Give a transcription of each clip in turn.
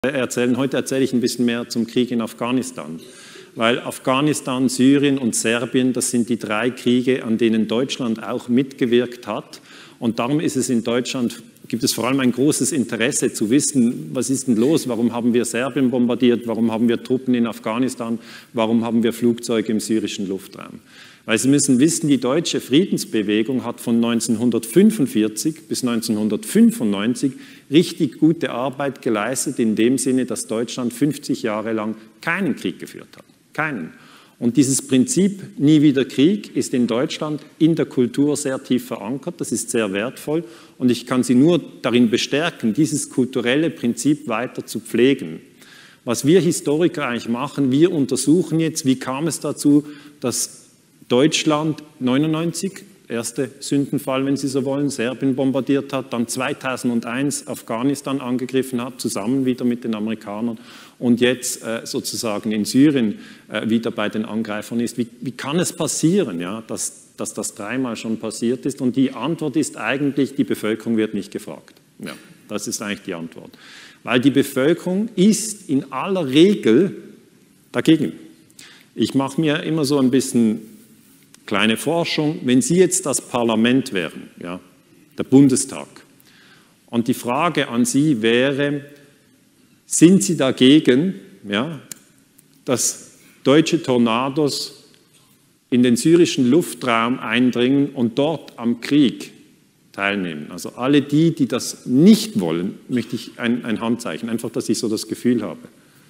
erzählen. Heute erzähle ich ein bisschen mehr zum Krieg in Afghanistan. Weil Afghanistan, Syrien und Serbien, das sind die 3 Kriege, an denen Deutschland auch mitgewirkt hat. Und darum ist es in Deutschland, gibt es vor allem ein großes Interesse zu wissen, was ist denn los, warum haben wir Serbien bombardiert, warum haben wir Truppen in Afghanistan, warum haben wir Flugzeuge im syrischen Luftraum. Weil Sie müssen wissen, die deutsche Friedensbewegung hat von 1945 bis 1995 richtig gute Arbeit geleistet, in dem Sinne, dass Deutschland 50 Jahre lang keinen Krieg geführt hat. Keinen. Und dieses Prinzip nie wieder Krieg ist in Deutschland in der Kultur sehr tief verankert, das ist sehr wertvoll und ich kann Sie nur darin bestärken, dieses kulturelle Prinzip weiter zu pflegen. Was wir Historiker eigentlich machen, wir untersuchen jetzt, wie kam es dazu, dass Deutschland 99, erste Sündenfall, wenn Sie so wollen, Serbien bombardiert hat, dann 2001 Afghanistan angegriffen hat, zusammen wieder mit den Amerikanern und jetzt sozusagen in Syrien wieder bei den Angreifern ist. Wie kann es passieren, ja, dass das 3-mal schon passiert ist? Und die Antwort ist eigentlich, die Bevölkerung wird nicht gefragt. Ja, das ist eigentlich die Antwort. Weil die Bevölkerung ist in aller Regel dagegen. Ich mache mir immer so ein bisschen kleine Forschung, wenn Sie jetzt das Parlament wären, ja, der Bundestag, und die Frage an Sie wäre, sind Sie dagegen, ja, dass deutsche Tornados in den syrischen Luftraum eindringen und dort am Krieg teilnehmen? Also alle die, die das nicht wollen, möchte ich ein Handzeichen, einfach, dass ich so das Gefühl habe.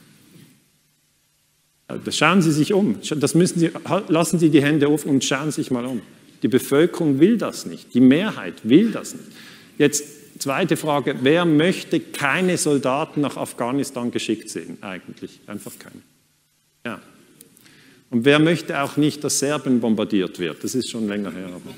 Schauen Sie sich um, lassen Sie die Hände offen und schauen Sie sich mal um. Die Bevölkerung will das nicht, die Mehrheit will das nicht. Jetzt zweite Frage, wer möchte keine Soldaten nach Afghanistan geschickt sehen eigentlich? Einfach keine. Ja. Und wer möchte auch nicht, dass Serbien bombardiert wird? Das ist schon länger her. Aber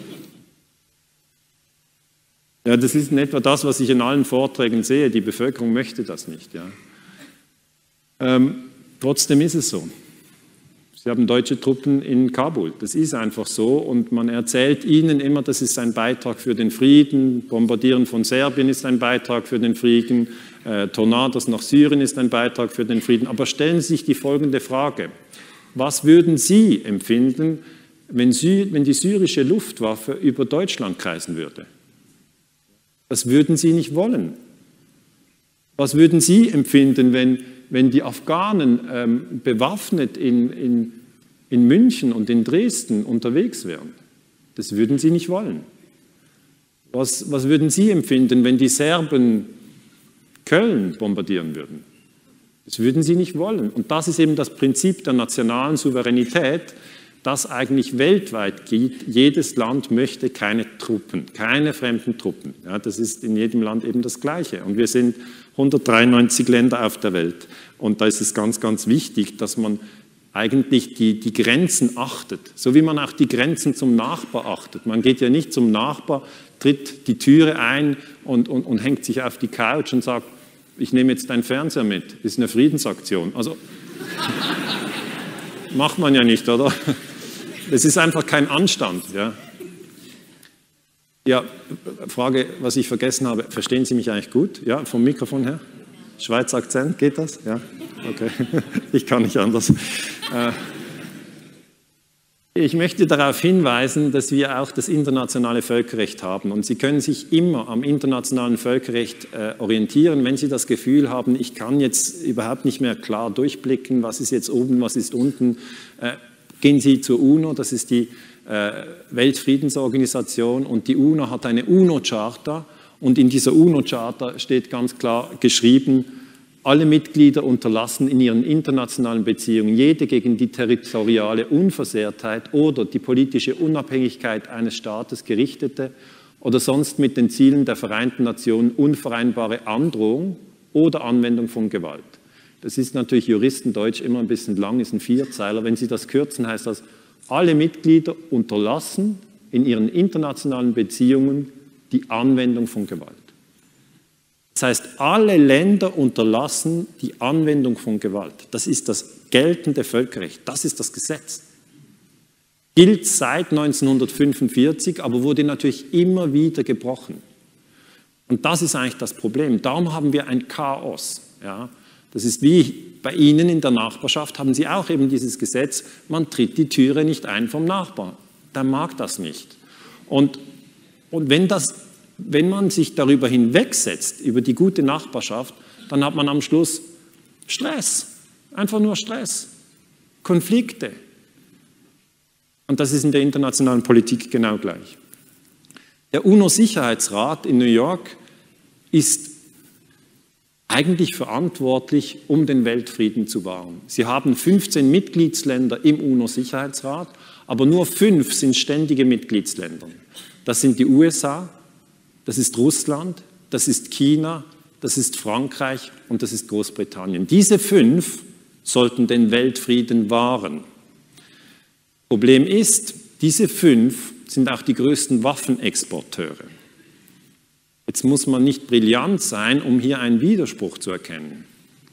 ja, das ist in etwa das, was ich in allen Vorträgen sehe. Die Bevölkerung möchte das nicht. Ja. Trotzdem ist es so. Sie haben deutsche Truppen in Kabul. Das ist einfach so. Und man erzählt ihnen immer, das ist ein Beitrag für den Frieden. Bombardieren von Serbien ist ein Beitrag für den Frieden. Tornados nach Syrien ist ein Beitrag für den Frieden. Aber stellen Sie sich die folgende Frage. Was würden Sie empfinden, wenn die syrische Luftwaffe über Deutschland kreisen würde? Das würden Sie nicht wollen. Was würden Sie empfinden, wenn die Afghanen bewaffnet in München und in Dresden unterwegs wären? Das würden Sie nicht wollen. Was würden Sie empfinden, wenn die Serben Köln bombardieren würden? Das würden Sie nicht wollen. Und das ist eben das Prinzip der nationalen Souveränität, das eigentlich weltweit gilt. Jedes Land möchte keine Truppen, keine fremden Truppen. Ja, das ist in jedem Land eben das Gleiche. Und wir sind 193 Länder auf der Welt. Und da ist es ganz, ganz wichtig, dass man eigentlich die Grenzen achtet, so wie man auch die Grenzen zum Nachbar achtet. Man geht ja nicht zum Nachbar, tritt die Türe ein und hängt sich auf die Couch und sagt, ich nehme jetzt deinen Fernseher mit. Das ist eine Friedensaktion. Also macht man ja nicht, oder? Das ist einfach kein Anstand. Ja. Ja, Frage, was ich vergessen habe, verstehen Sie mich eigentlich gut? Ja, vom Mikrofon her? Schweizer Akzent, geht das? Ja, okay. Ich kann nicht anders. Ich möchte darauf hinweisen, dass wir auch das internationale Völkerrecht haben. Und Sie können sich immer am internationalen Völkerrecht orientieren, wenn Sie das Gefühl haben, ich kann jetzt überhaupt nicht mehr klar durchblicken, was ist jetzt oben, was ist unten. Gehen Sie zur UNO, das ist die Weltfriedensorganisation, und die UNO hat eine UNO-Charta, und in dieser UNO-Charta steht ganz klar geschrieben, alle Mitglieder unterlassen in ihren internationalen Beziehungen jede gegen die territoriale Unversehrtheit oder die politische Unabhängigkeit eines Staates gerichtete oder sonst mit den Zielen der Vereinten Nationen unvereinbare Androhung oder Anwendung von Gewalt. Das ist natürlich Juristendeutsch immer ein bisschen lang, ist ein Vierzeiler. Wenn Sie das kürzen, heißt das, alle Mitglieder unterlassen in ihren internationalen Beziehungen die Anwendung von Gewalt. Das heißt, alle Länder unterlassen die Anwendung von Gewalt. Das ist das geltende Völkerrecht, das ist das Gesetz. Gilt seit 1945, aber wurde natürlich immer wieder gebrochen. Und das ist eigentlich das Problem. Darum haben wir ein Chaos. Ja. Das ist wie bei Ihnen in der Nachbarschaft, haben Sie auch eben dieses Gesetz, man tritt die Türe nicht ein vom Nachbarn. Der mag das nicht. Und wenn man sich darüber hinwegsetzt, über die gute Nachbarschaft, dann hat man am Schluss Stress, einfach nur Stress, Konflikte. Und das ist in der internationalen Politik genau gleich. Der UNO-Sicherheitsrat in New York ist eigentlich verantwortlich, um den Weltfrieden zu wahren. Sie haben 15 Mitgliedsländer im UNO-Sicherheitsrat, aber nur 5 sind ständige Mitgliedsländer. Das sind die USA, das ist Russland, das ist China, das ist Frankreich und das ist Großbritannien. Diese 5 sollten den Weltfrieden wahren. Problem ist, diese 5 sind auch die größten Waffenexporteure. Jetzt muss man nicht brillant sein, um hier einen Widerspruch zu erkennen.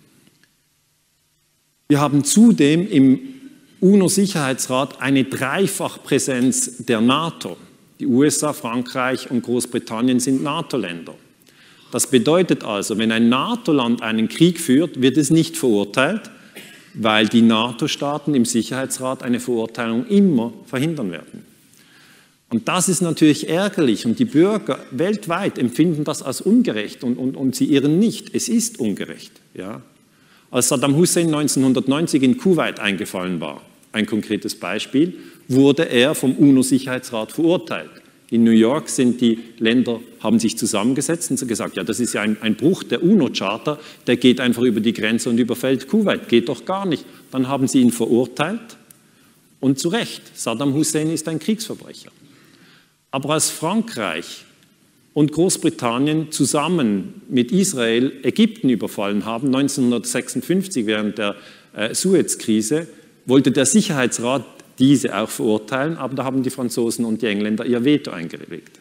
Wir haben zudem im UNO-Sicherheitsrat eine Dreifachpräsenz der NATO. Die USA, Frankreich und Großbritannien sind NATO-Länder. Das bedeutet also, wenn ein NATO-Land einen Krieg führt, wird es nicht verurteilt, weil die NATO-Staaten im Sicherheitsrat eine Verurteilung immer verhindern werden. Und das ist natürlich ärgerlich und die Bürger weltweit empfinden das als ungerecht und sie irren nicht. Es ist ungerecht. Ja. Als Saddam Hussein 1990 in Kuwait eingefallen war, ein konkretes Beispiel, wurde er vom UNO-Sicherheitsrat verurteilt. In New York sind die Länder, haben sich zusammengesetzt und gesagt, ja, das ist ja ein Bruch der UNO-Charta, der geht einfach über die Grenze und überfällt Kuwait, geht doch gar nicht. Dann haben sie ihn verurteilt und zu Recht, Saddam Hussein ist ein Kriegsverbrecher. Aber als Frankreich und Großbritannien zusammen mit Israel Ägypten überfallen haben, 1956 während der Suez-Krise, wollte der Sicherheitsrat diese auch verurteilen, aber da haben die Franzosen und die Engländer ihr Veto eingelegt.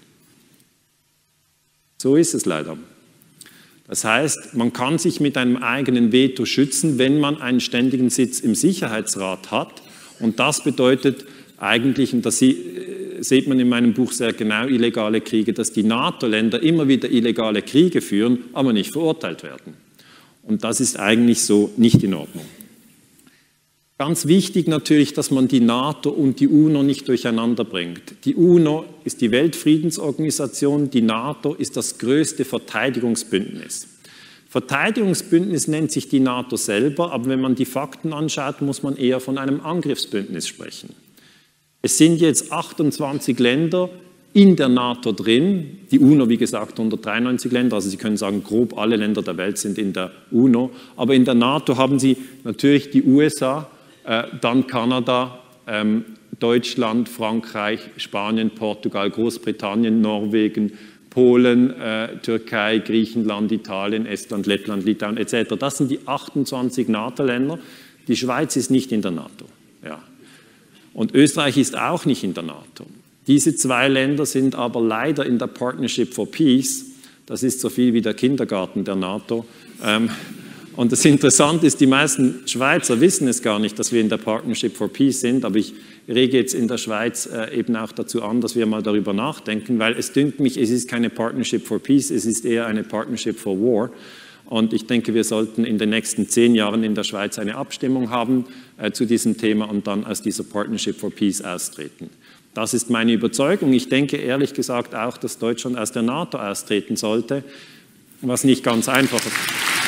So ist es leider. Das heißt, man kann sich mit einem eigenen Veto schützen, wenn man einen ständigen Sitz im Sicherheitsrat hat. Und das bedeutet eigentlich, und das sieht man in meinem Buch sehr genau, illegale Kriege, dass die NATO-Länder immer wieder illegale Kriege führen, aber nicht verurteilt werden. Und das ist eigentlich so nicht in Ordnung. Ganz wichtig natürlich, dass man die NATO und die UNO nicht durcheinander bringt. Die UNO ist die Weltfriedensorganisation, die NATO ist das größte Verteidigungsbündnis. Verteidigungsbündnis nennt sich die NATO selber, aber wenn man die Fakten anschaut, muss man eher von einem Angriffsbündnis sprechen. Es sind jetzt 28 Länder in der NATO drin, die UNO wie gesagt 193 Länder, also Sie können sagen, grob alle Länder der Welt sind in der UNO, aber in der NATO haben Sie natürlich die USA, dann Kanada, Deutschland, Frankreich, Spanien, Portugal, Großbritannien, Norwegen, Polen, Türkei, Griechenland, Italien, Estland, Lettland, Litauen etc. Das sind die 28 NATO-Länder. Die Schweiz ist nicht in der NATO. Ja. Und Österreich ist auch nicht in der NATO. Diese 2 Länder sind aber leider in der Partnership for Peace. Das ist so viel wie der Kindergarten der NATO. Und das Interessante ist, die meisten Schweizer wissen es gar nicht, dass wir in der Partnership for Peace sind, aber ich rege jetzt in der Schweiz eben auch dazu an, dass wir mal darüber nachdenken, weil es dünkt mich, es ist keine Partnership for Peace, es ist eher eine Partnership for War. Und ich denke, wir sollten in den nächsten 10 Jahren in der Schweiz eine Abstimmung haben zu diesem Thema und dann aus dieser Partnership for Peace austreten. Das ist meine Überzeugung. Ich denke ehrlich gesagt auch, dass Deutschland aus der NATO austreten sollte, was nicht ganz einfach ist.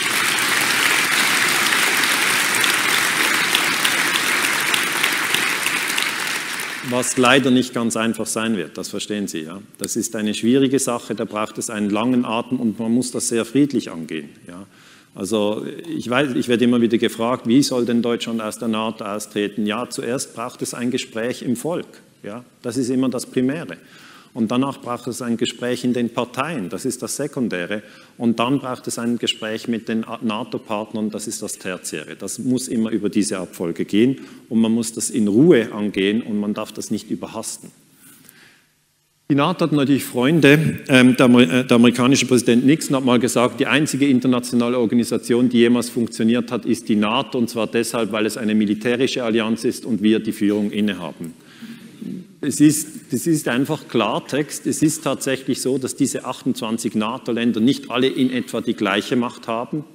Was leider nicht ganz einfach sein wird, das verstehen Sie. Ja? Das ist eine schwierige Sache, da braucht es einen langen Atem und man muss das sehr friedlich angehen. Ja? Also ich werde immer wieder gefragt, wie soll denn Deutschland aus der NATO austreten? Ja, zuerst braucht es ein Gespräch im Volk. Ja? Das ist immer das Primäre. Und danach braucht es ein Gespräch in den Parteien, das ist das Sekundäre. Und dann braucht es ein Gespräch mit den NATO-Partnern, das ist das Tertiäre. Das muss immer über diese Abfolge gehen und man muss das in Ruhe angehen und man darf das nicht überhasten. Die NATO hat natürlich Freunde. Der amerikanische Präsident Nixon hat mal gesagt, die einzige internationale Organisation, die jemals funktioniert hat, ist die NATO, und zwar deshalb, weil es eine militärische Allianz ist und wir die Führung innehaben. Das ist einfach Klartext. Es ist tatsächlich so, dass diese 28 NATO-Länder nicht alle in etwa die gleiche Macht haben,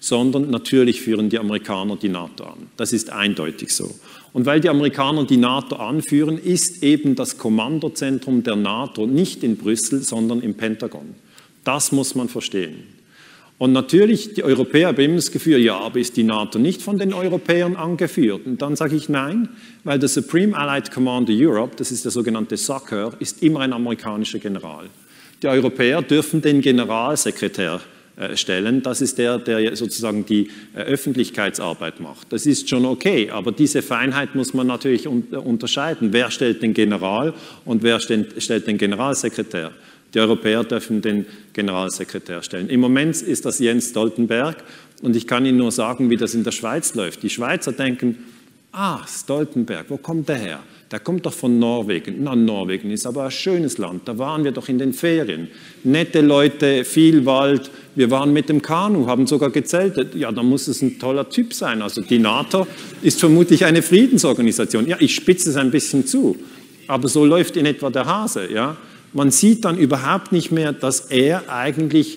sondern natürlich führen die Amerikaner die NATO an. Das ist eindeutig so. Und weil die Amerikaner die NATO anführen, ist eben das Kommandozentrum der NATO nicht in Brüssel, sondern im Pentagon. Das muss man verstehen. Und natürlich, die Europäer haben immer das Gefühl, ja, aber ist die NATO nicht von den Europäern angeführt? Und dann sage ich nein, weil der Supreme Allied Commander Europe, das ist der sogenannte SACEUR, ist immer ein amerikanischer General. Die Europäer dürfen den Generalsekretär stellen. Das ist der sozusagen die Öffentlichkeitsarbeit macht. Das ist schon okay, aber diese Feinheit muss man natürlich unterscheiden. Wer stellt den General und wer stellt den Generalsekretär? Die Europäer dürfen den Generalsekretär stellen. Im Moment ist das Jens Stoltenberg und ich kann Ihnen nur sagen, wie das in der Schweiz läuft. Die Schweizer denken, Stoltenberg, wo kommt der her? Der kommt doch von Norwegen. Na, Norwegen ist aber ein schönes Land, da waren wir doch in den Ferien. Nette Leute, viel Wald, wir waren mit dem Kanu, haben sogar gezeltet. Ja, da muss es ein toller Typ sein. Also die NATO ist vermutlich eine Friedensorganisation. Ja, ich spitze es ein bisschen zu, aber so läuft in etwa der Hase. Ja? Man sieht dann überhaupt nicht mehr, dass er eigentlich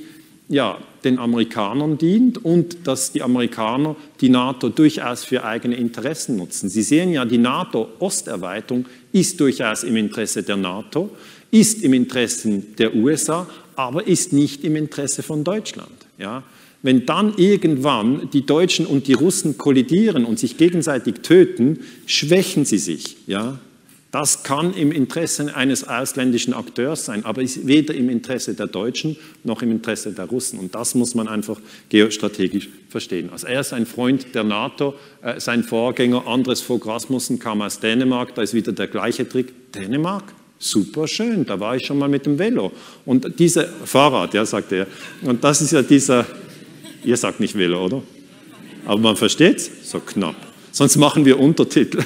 den Amerikanern dient und dass die Amerikaner die NATO durchaus für eigene Interessen nutzen. Sie sehen ja, die NATO-Osterweiterung ist durchaus im Interesse der NATO, ist im Interesse der USA, aber ist nicht im Interesse von Deutschland. Ja? Wenn dann irgendwann die Deutschen und die Russen kollidieren und sich gegenseitig töten, schwächen sie sich. Ja? Das kann im Interesse eines ausländischen Akteurs sein, aber ist weder im Interesse der Deutschen noch im Interesse der Russen. Und das muss man einfach geostrategisch verstehen. Also er ist ein Freund der NATO, sein Vorgänger Anders Fogh Rasmussen kam aus Dänemark, da ist wieder der gleiche Trick. Dänemark? Super schön, da war ich schon mal mit dem Velo. Und dieser Fahrrad, ja, sagt er. Und das ist ja dieser, ihr sagt nicht Velo, oder? Aber man versteht es? So knapp. Sonst machen wir Untertitel.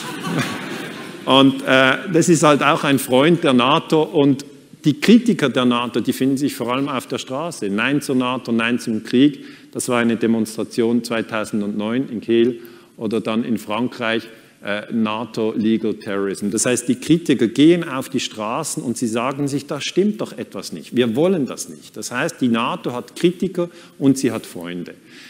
Und das ist halt auch ein Freund der NATO und die Kritiker der NATO, die finden sich vor allem auf der Straße. Nein zur NATO, Nein zum Krieg. Das war eine Demonstration 2009 in Kiel oder dann in Frankreich, NATO Legal Terrorism. Das heißt, die Kritiker gehen auf die Straßen und sie sagen sich, da stimmt doch etwas nicht. Wir wollen das nicht. Das heißt, die NATO hat Kritiker und sie hat Freunde.